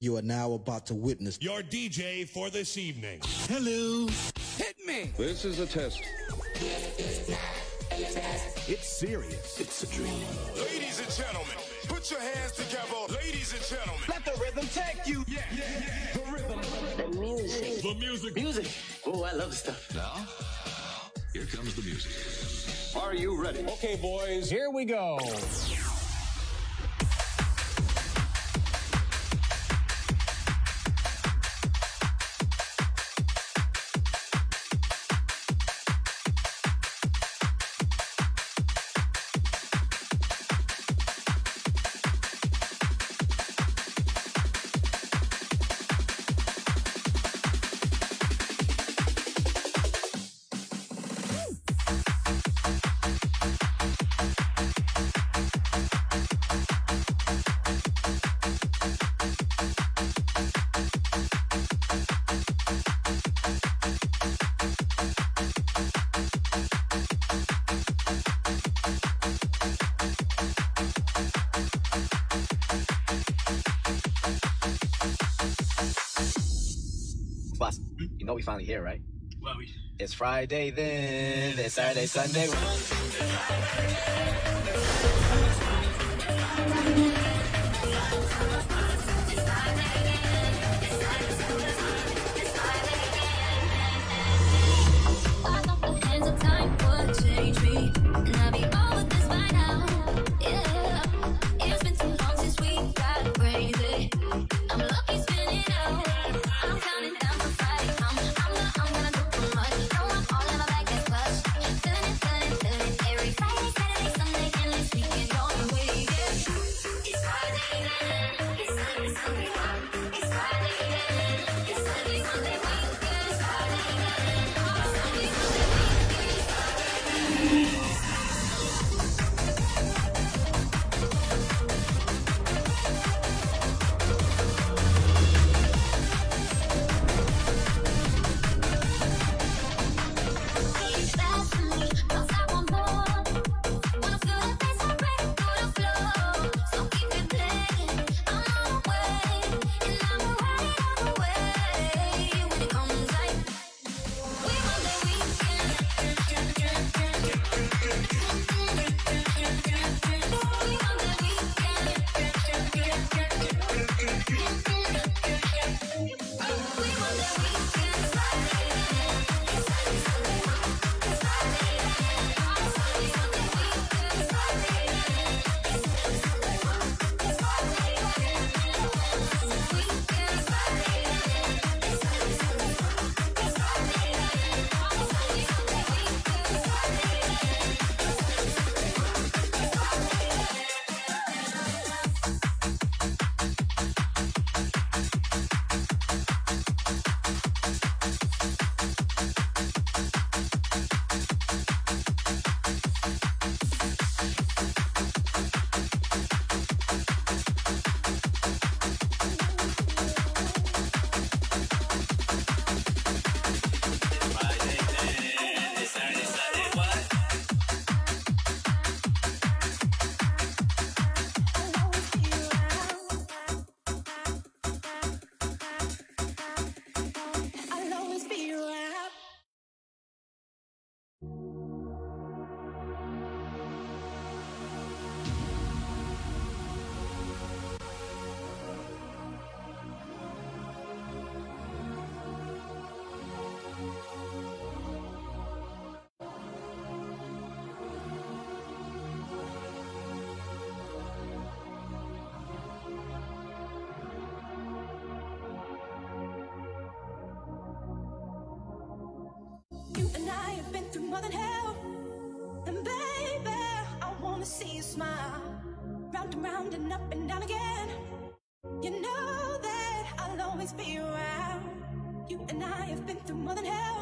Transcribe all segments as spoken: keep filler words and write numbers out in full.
You are now about to witness your D J for this evening. Hello. Hit me. This is a test. It's serious. It's a dream. Ladies and gentlemen, put your hands together. Ladies and gentlemen, let the rhythm take you. Yeah, yeah, yeah. The rhythm. The music. The music. Music. Oh, I love stuff. Now, here comes the music. Are you ready? Okay, boys. Here we go. Boss, you know we finally here, right? Well, we... It's Friday then, it's Saturday, Sunday. Change me, and I'll be over this by now. Yeah, it's been too long since we got crazy. I'm lucky spinning out. I'm counting down for Friday. I'm, I'm, gonna, I'm gonna do too much. Throw up all in my bag and clutch. Feeling it, feeling it, feeling it. Every Friday, Saturday, Sunday, endless weekend on the way. Yeah. It's Friday then. It's Sunday, Sunday. It's Friday then. It's Sunday, Sunday weekend. It's Friday then. It's Sunday, Sunday weekend. You and I have been through more than hell, and baby, I wanna see you smile. Round and round and up and down again. You know that I'll always be around. You and I have been through more than hell,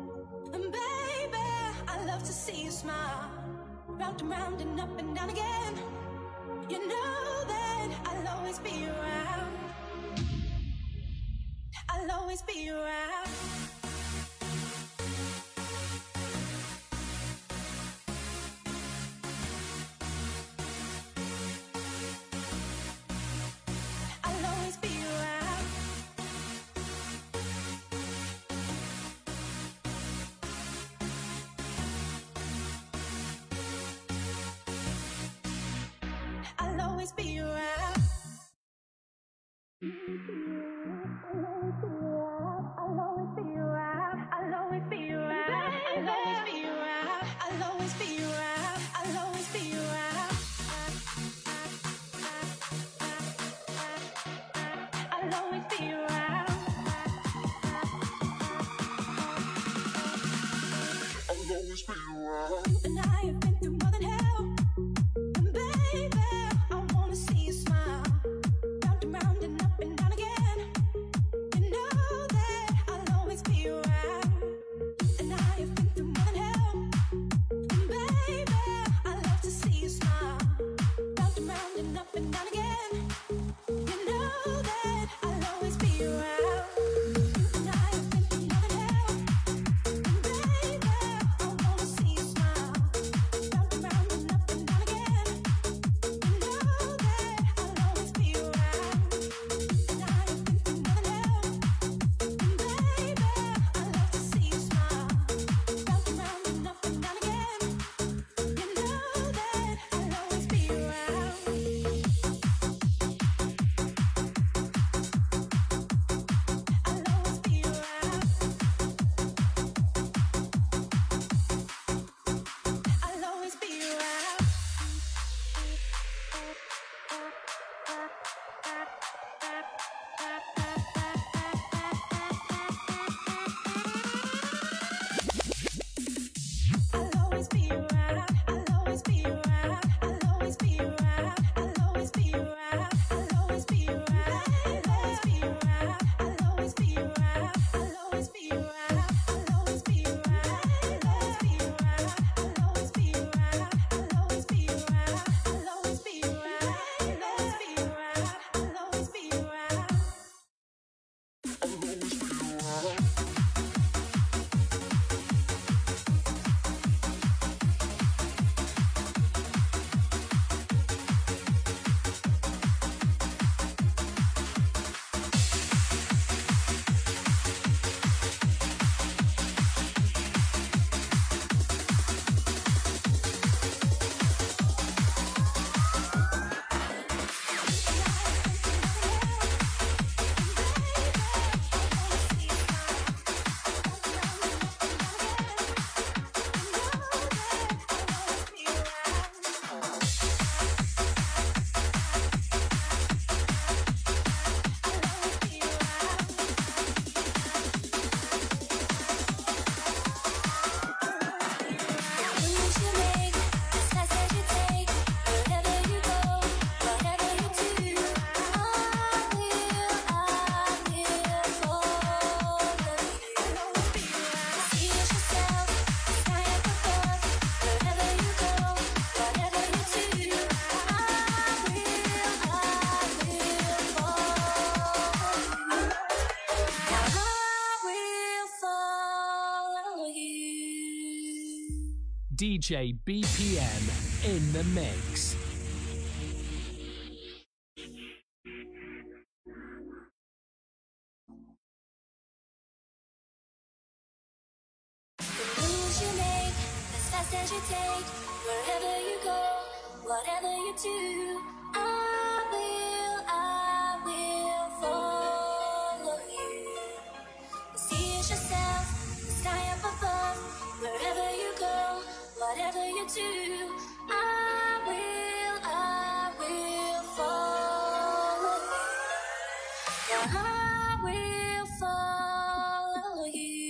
and baby, I love to see you smile. Round and round and up and down again. You know that I'll always be around. I'll always be around. I'll always be around. I'll always be around. I'll always be around. I'll always be around. I'll always be around. I'll always be around. I'll always be around. I'll always be around. I'll always be around. And I have been through more than hell. And baby, I wanna see you smile. Round and round and up and down again. You know that I'll always be around. And I have been through more than hell. And baby, I love to see you smile. Round and round and up and down again. You know that I'll always be around. And I have been through more than hell. And baby, I wanna see you smile. Round and round and up and down again. You know that I'll always be around. And I have been through more than hell. And baby, I love to see you smile. Round and round and up and down again. You know that I'll always be around. I'll always be around. I'll always be around. I'll always be around. I'll always be around. I'll always be around. I'll always be around. I'll always be around. I'll always be around. I'll always be around. I'll always be around. I'll always be around. I'll always be around. I'll always be around. I'll always be around. I'll always be around. I'll always be around. I'll always be around. D J B P M in the mix. The moves you make, as fast as you take, wherever you go, whatever you do, I will, I will follow you. See it yourself, the sky up above, wherever you go, whatever you do, I will, I will follow you. I will follow you.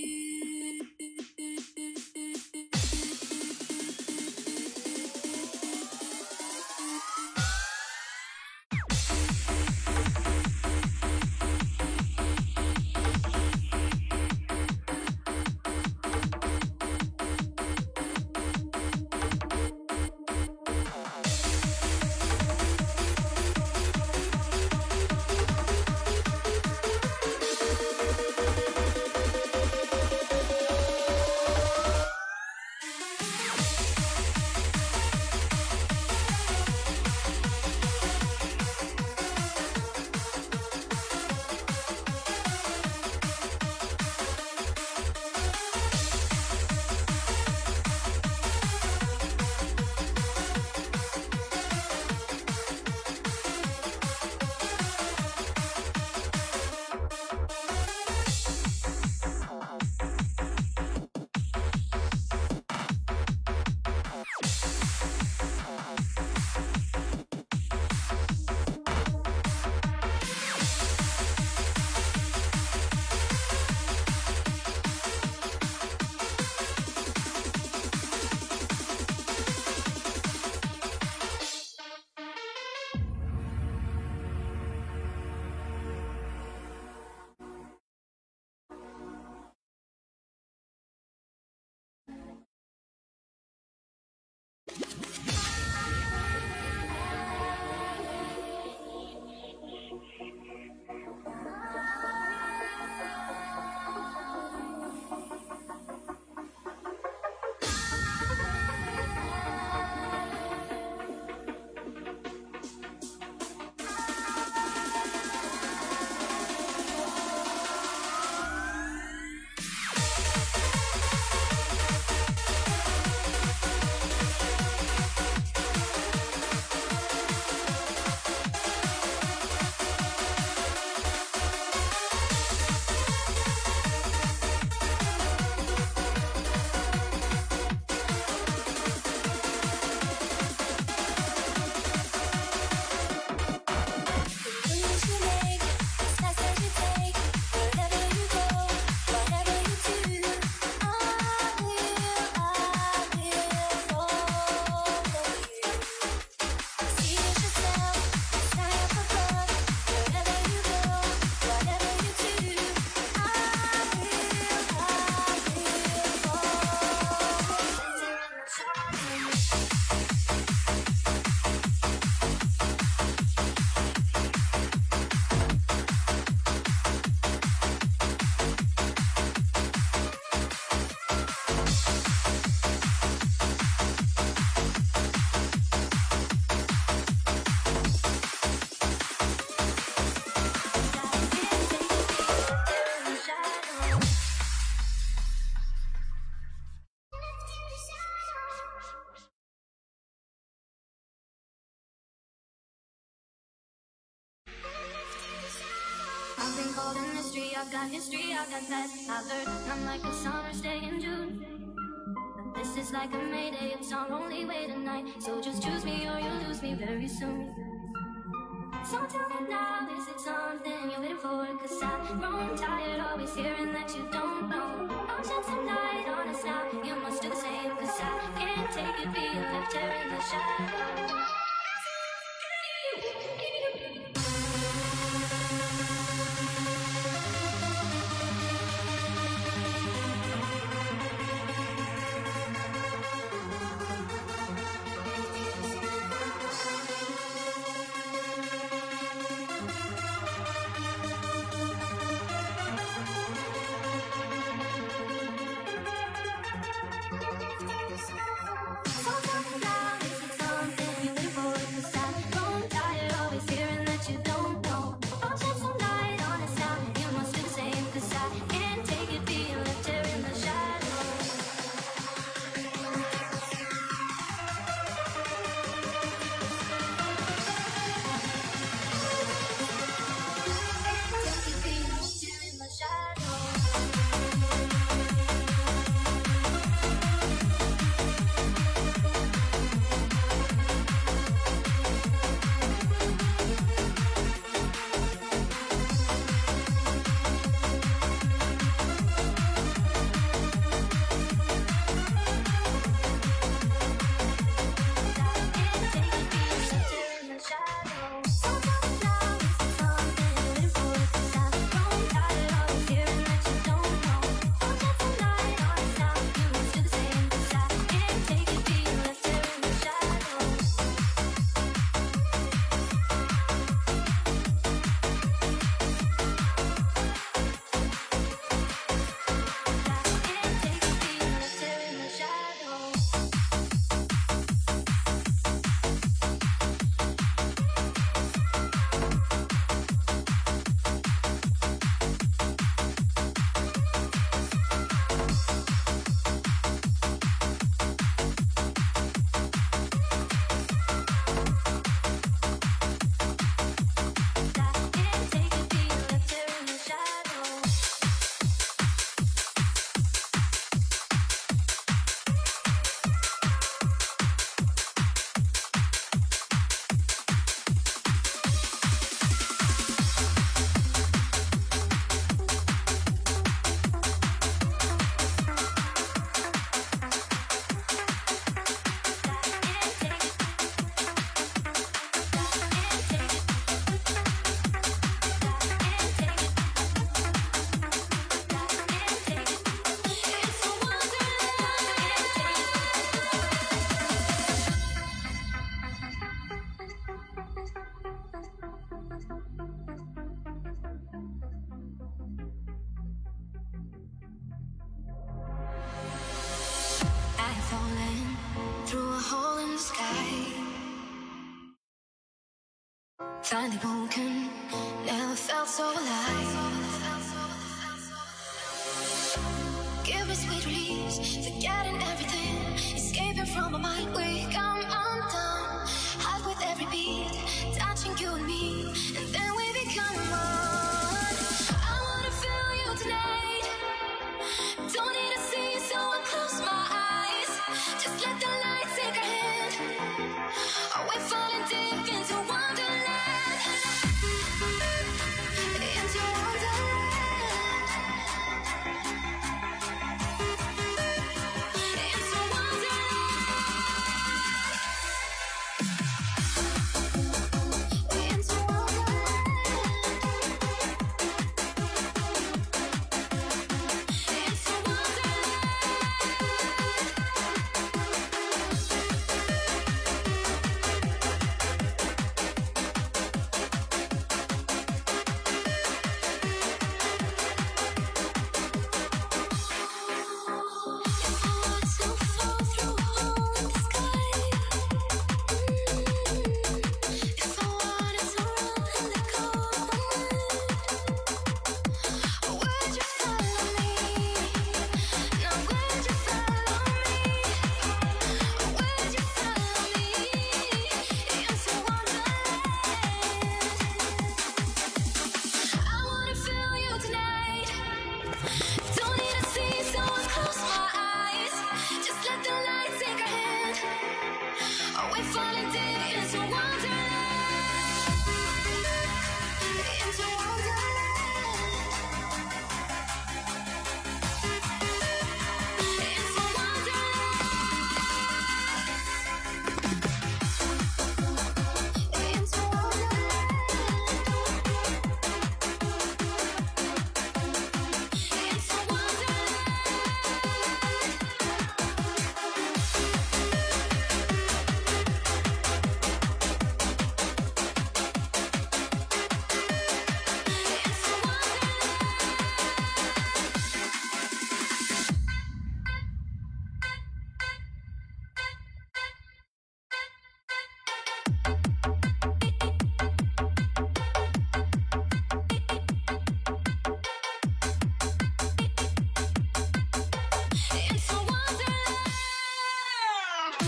history, I've got history, I've got that. I've heard I'm like a summer's day in June. But this is like a Mayday, it's our only way tonight. So just choose me or you'll lose me very soon. So tell me now, is it something you're waiting for? Cause I've grown tired, always hearing that you don't know. I'll shed some light on us now, you must do the same. Cause I can't take it being left here in the shadow. Finally woken, never felt so alive. Give me sweet release, forgetting everything, escaping from my mind. We come undone, hide with every beat, touching you and me, and then we become one. I wanna feel you tonight, don't need to see, so I close my eyes. Just let the light take our hand. Are we falling deep into wonderland? Into wonderland.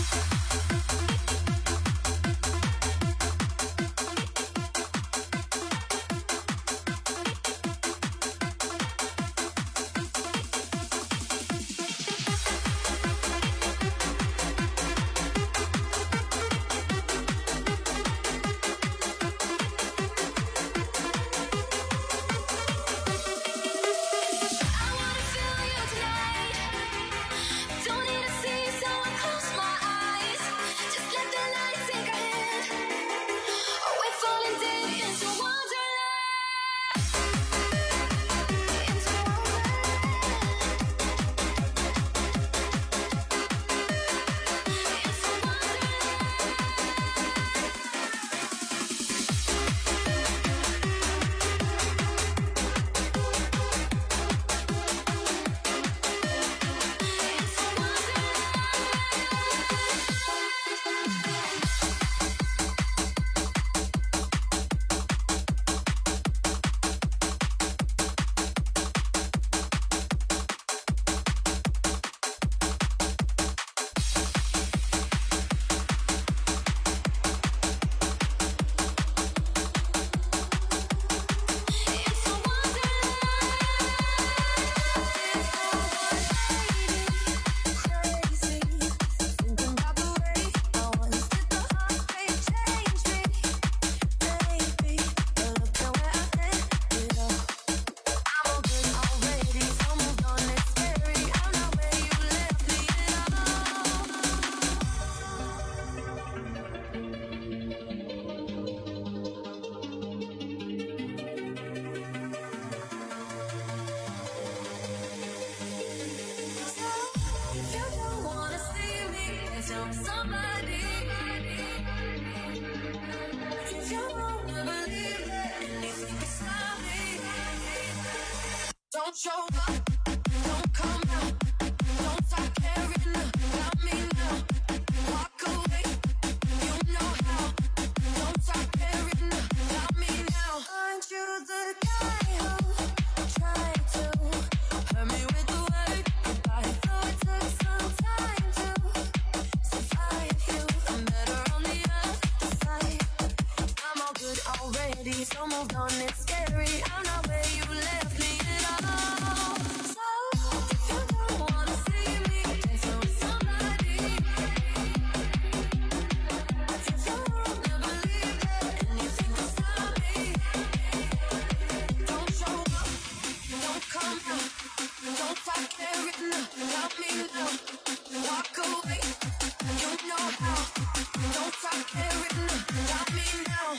Don't show up, don't come out, don't stop caring about me now. Walk away, you know how. Don't stop caring about me now. Aren't you the guy who tried to hurt me with the word goodbye? Though it took some time to survive you, I'm better on the other side. I'm all good already, so moved on, it's scary. I'm not where you left me at all. Don't stop caring about me now. Walk away, you know how. Don't stop caring about me now.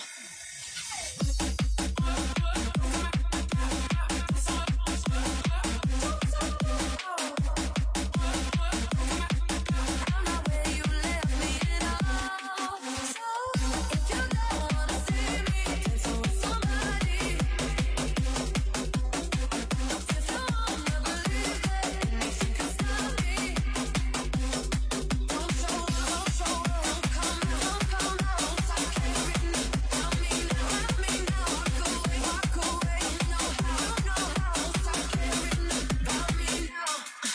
I'm not where you left me at all. So if you don't wanna see me, dance with somebody. If you wanna believe that anything can stop me, don't show up, don't show up, don't come out, don't come out, don't stop caring about me now, about me now. Walk away, walk away, you know how, you know how. Don't stop caring about me now.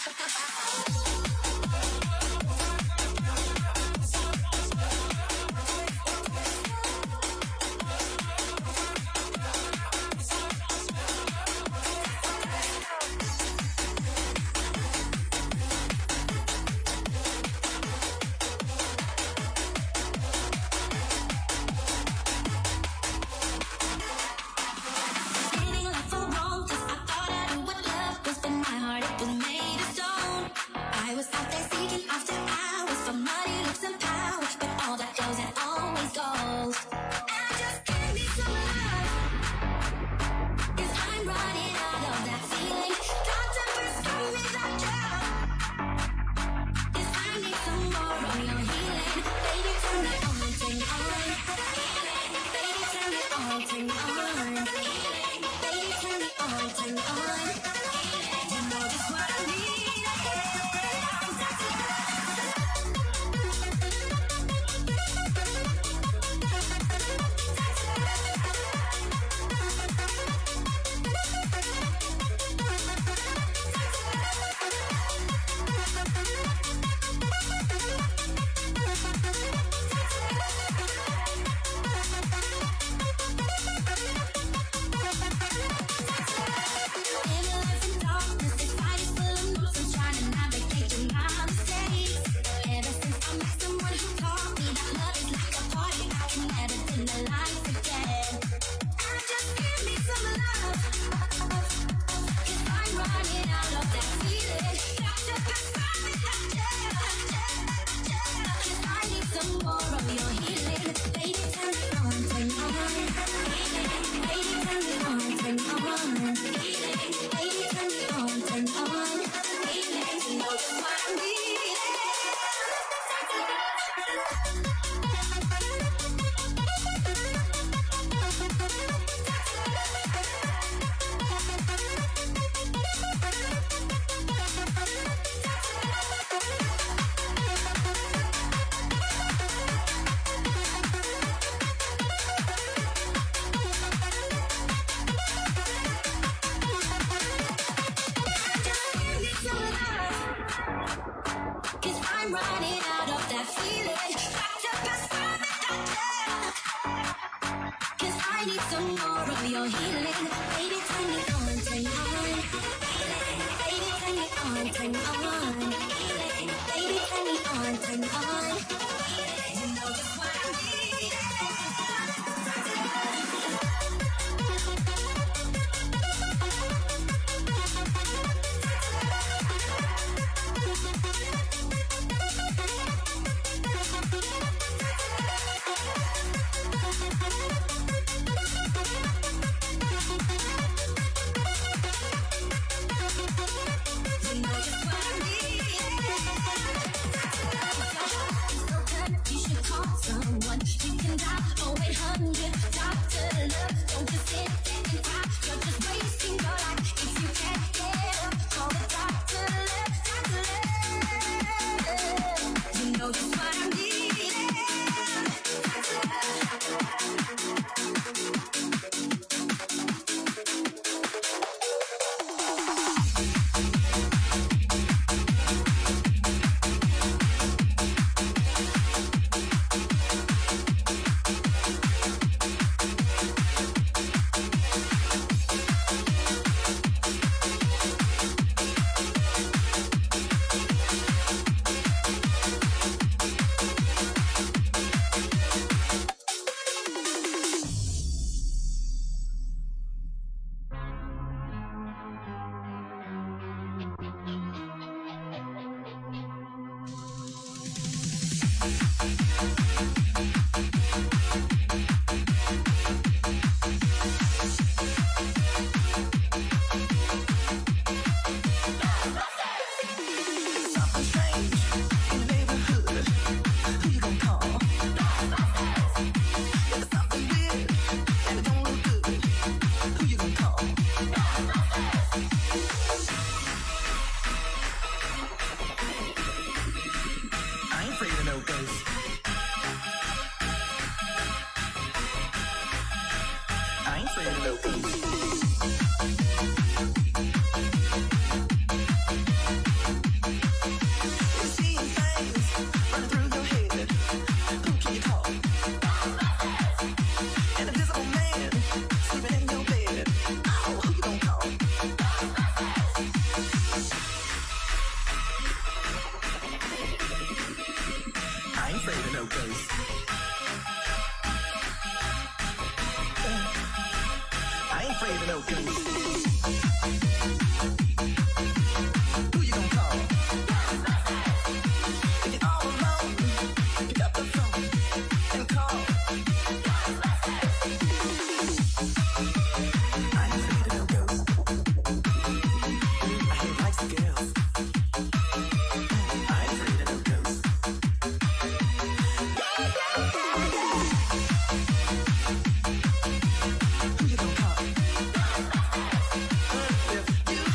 Feeling like so wrong, 'cause I thought I knew what love was, but my heart it was made of stone. I was out there seeking after hours for money, looks, and power, but all that goes and always goes. And I just can't be some love, 'cause I'm running out of that feeling. Got to pursue me that job, 'cause I need some more of your healing. Baby, turn it on, turn it on. Baby, turn it on, turn it on. Baby, turn it on, turn it on. You know just what I need. I'm If you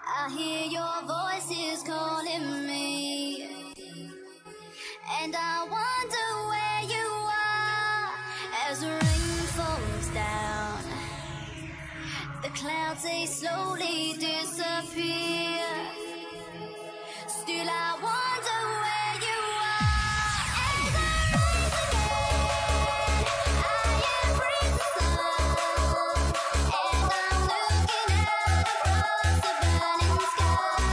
I hear your voices calling me, and I wonder where you are. As the rain falls down, the clouds they slowly disappear. Still I wonder where you are. As I rise again, I embrace the sun, and I'm looking out across the burning sky.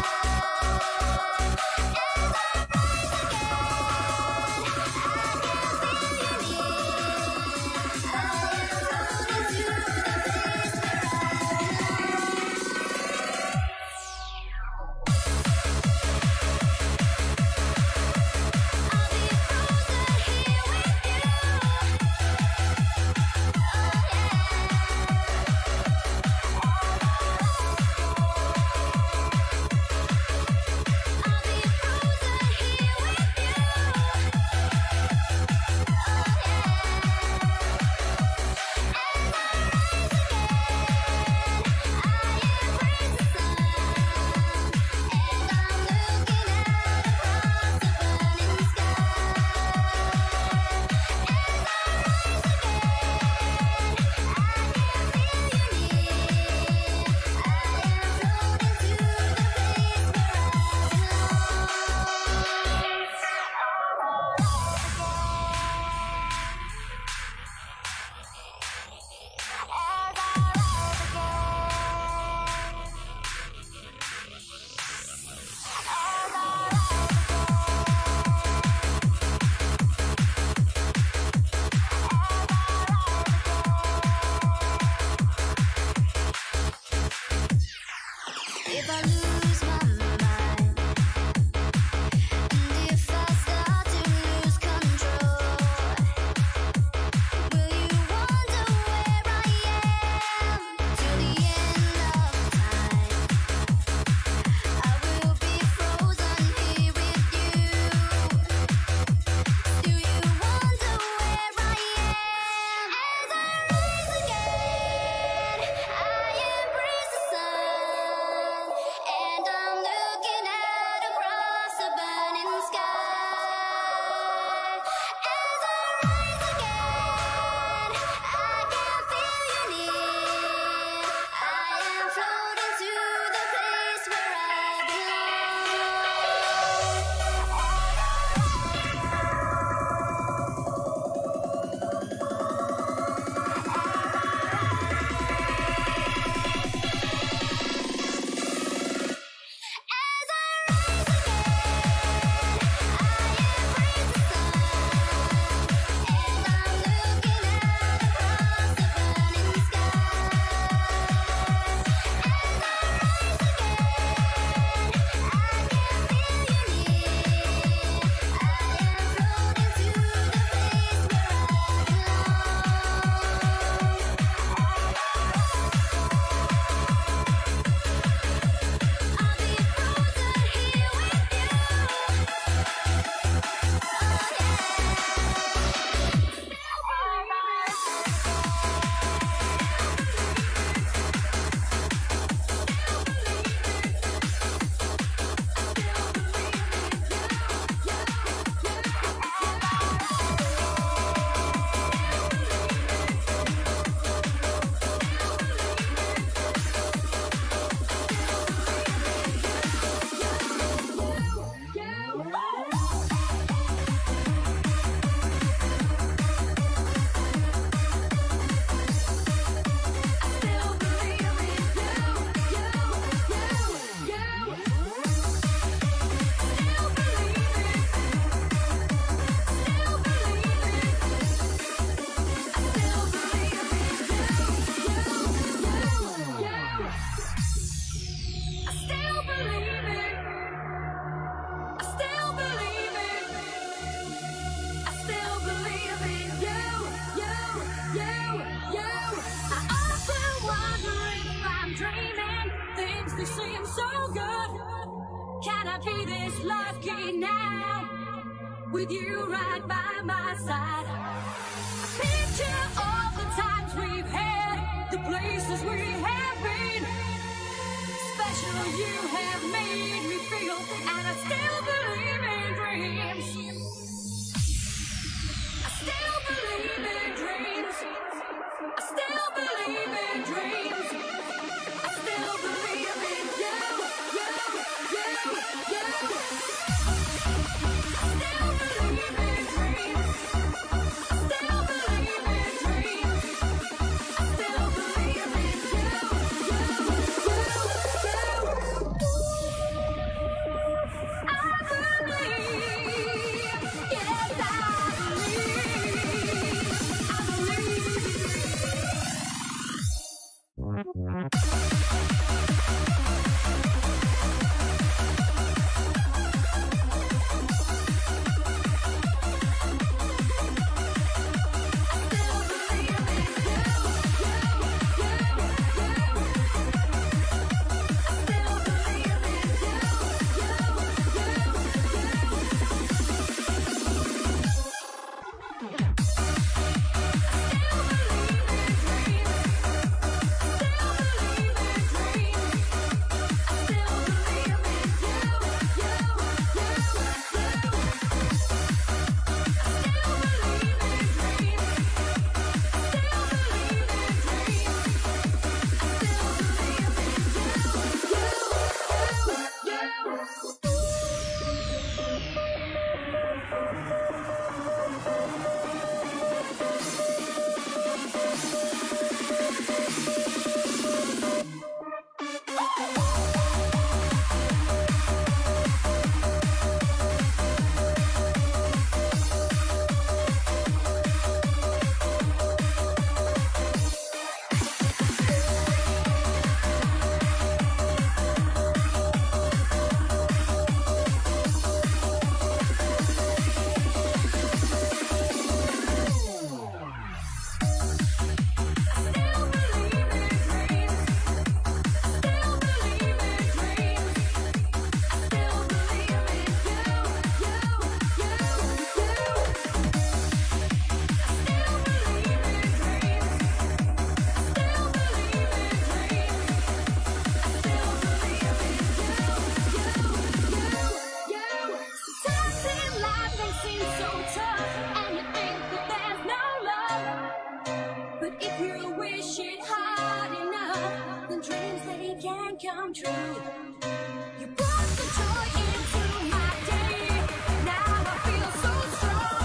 As I rise again, I can feel you near. I am floating to the place where I If I lose my mind, and if I start to lose control, will you wonder where I am till the end of time? I will be frozen here with you. Do you wonder where I am? As I rise again, I embrace the sun, and I'm looking out across the burning sky. As I rise again, I can feel you near. I am floating to the place where I be this lucky now, with you right by my side. I picture all the times we've had, the places we have been, special you have made me feel, and I still believe in dreams. I still believe in dreams. I still believe in dreams. I still believe in you, you, you, you. I still believe in dreams. I still believe in dreams. I still believe in you, you, you, you. I believe, yes, I believe, I believe. Come true. You brought the joy into my day. Now I feel so strong.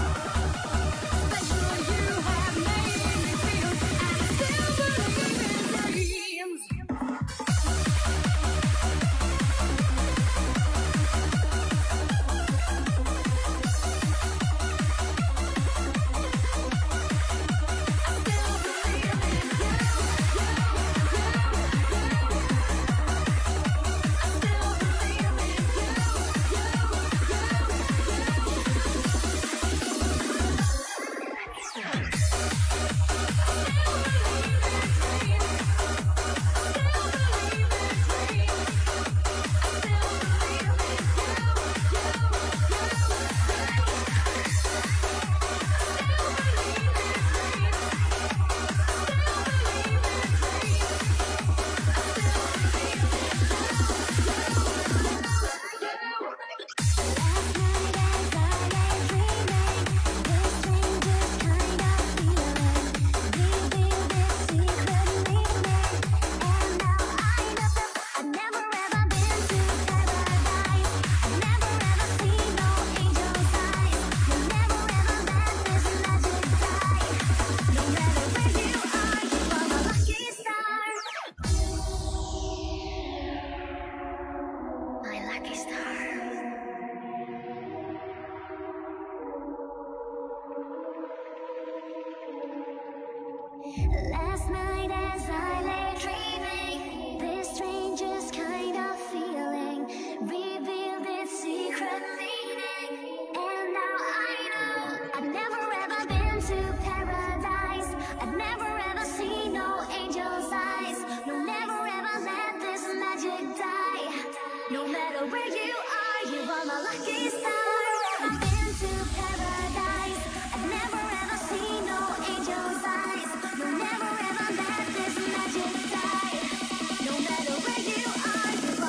Special you have made me feel, and I still believe in dreams. Last night as I lay dreaming, this strangest kind of feeling revealed its secret meaning. And now I know I've never ever been to paradise. I've never ever seen no angel's eyes. No, never ever let this magic die. No matter where you are, you are my lucky star. I've been to paradise. I've never ever seen no angel's eyes. No, never ever let this magic die. No matter where you are, you are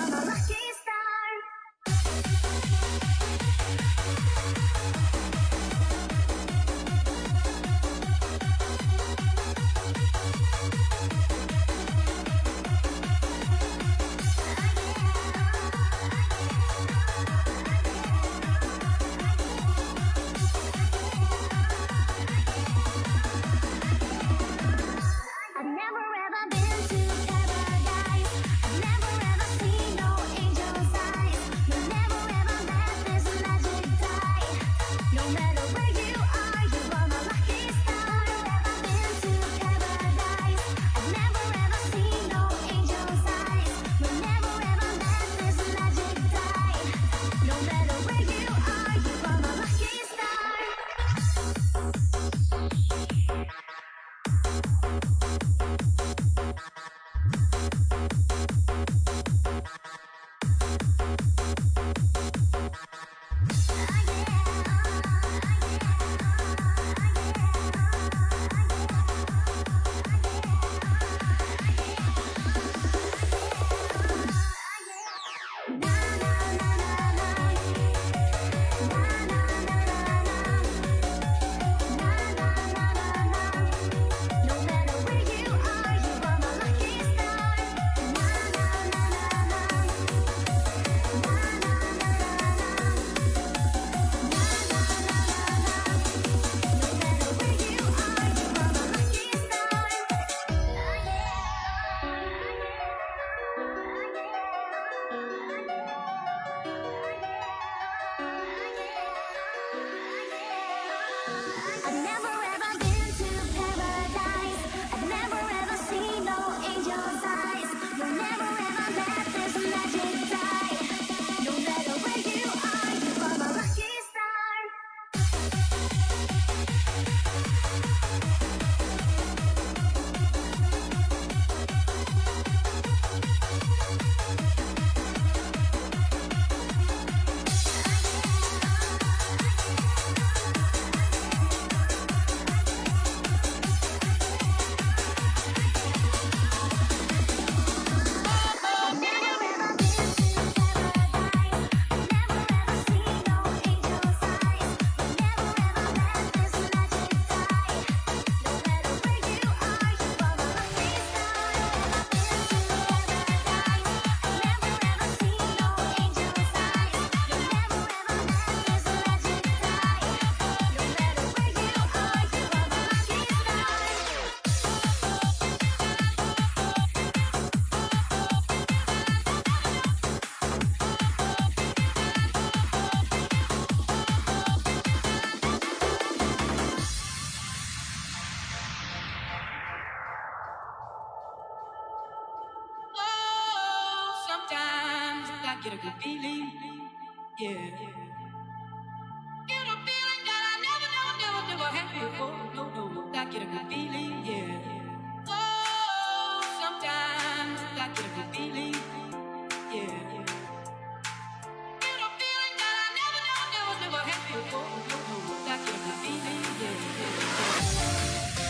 get a good feeling, yeah. Get a feeling that I never, never, never, never had before. No, no, no, I get a good feeling, yeah. Oh, sometimes I get a good feeling, yeah. Get a feeling that I never, never, never, never had before. No, no, no, I get a good feeling, yeah, yeah, yeah.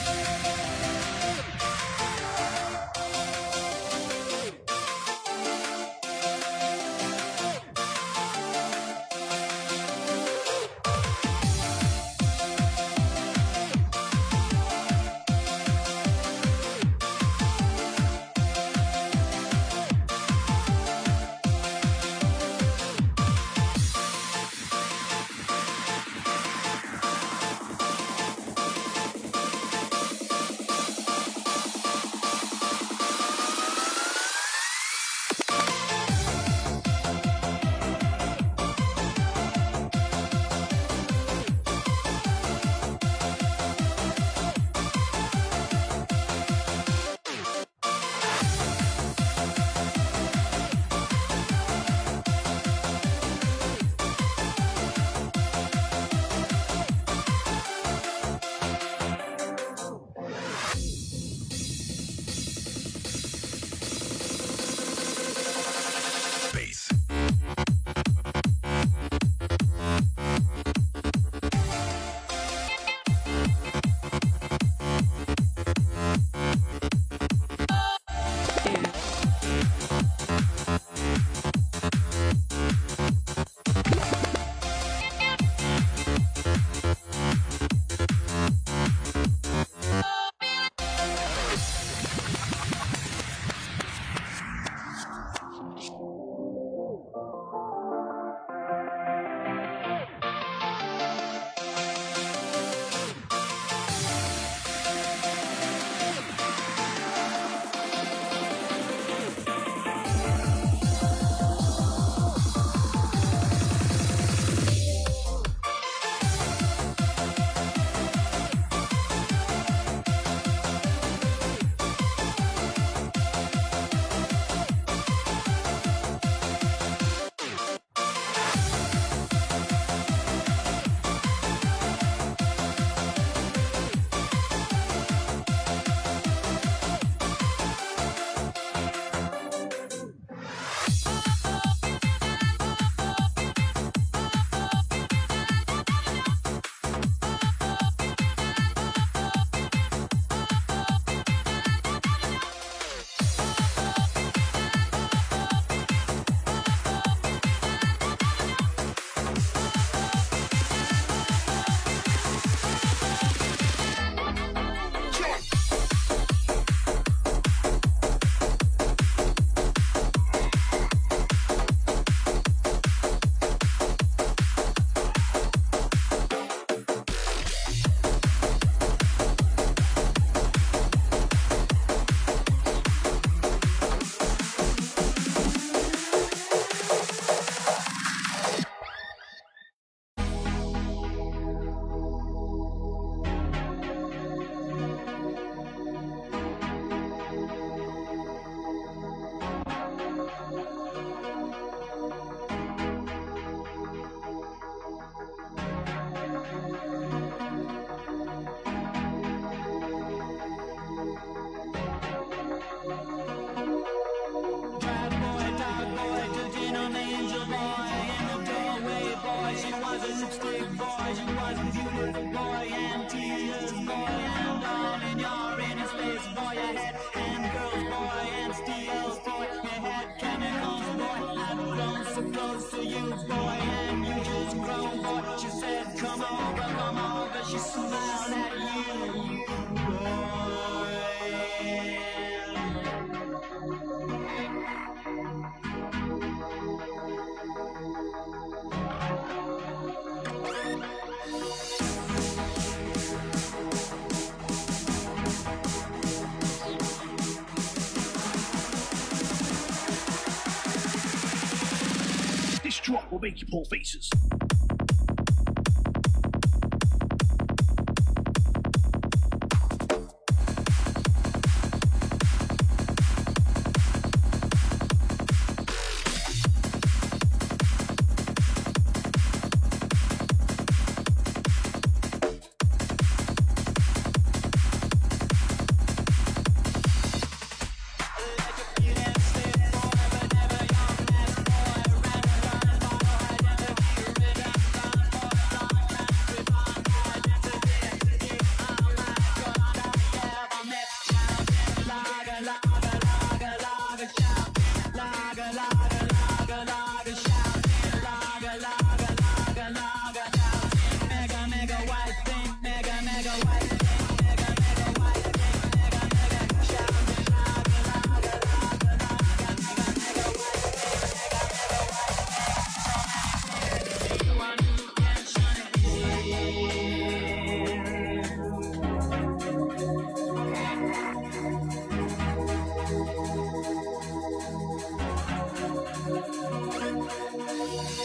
Drop will make you pull faces.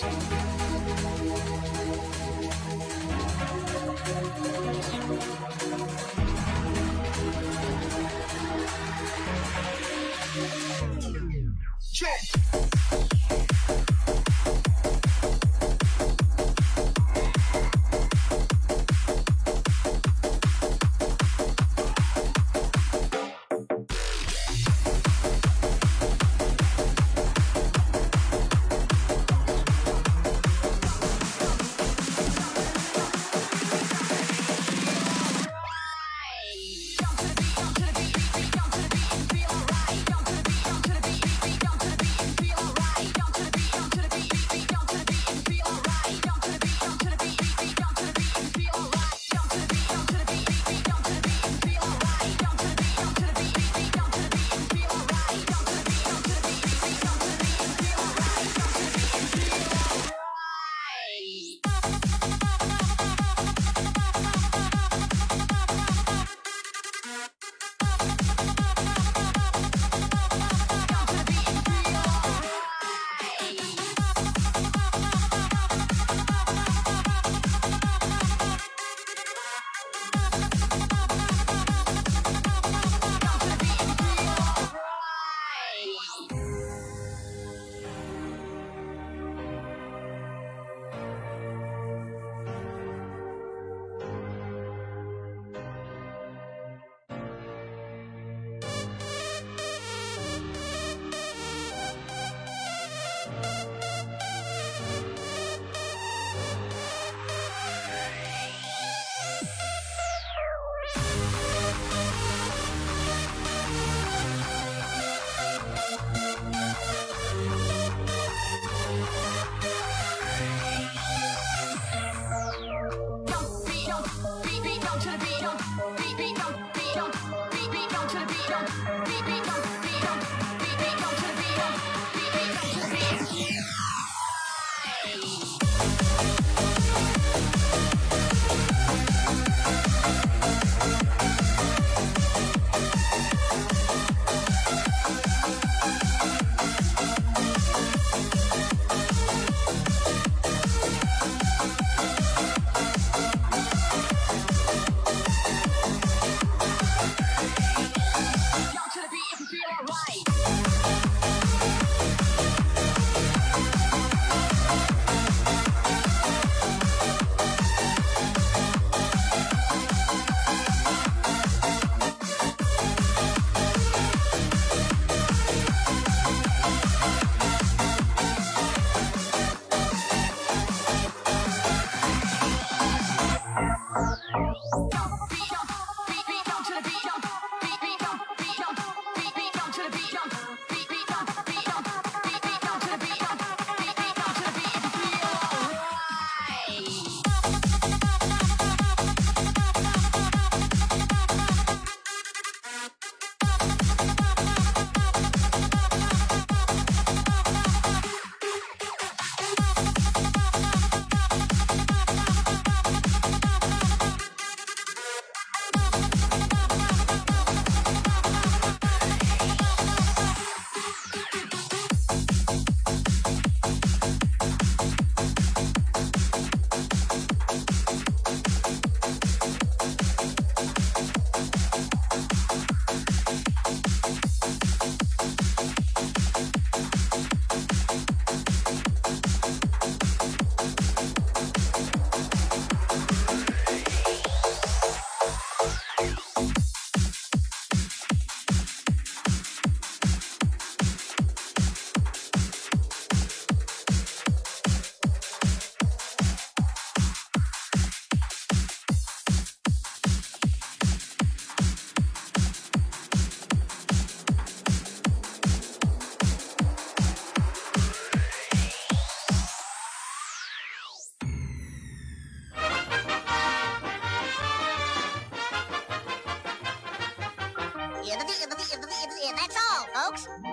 That's all, folks.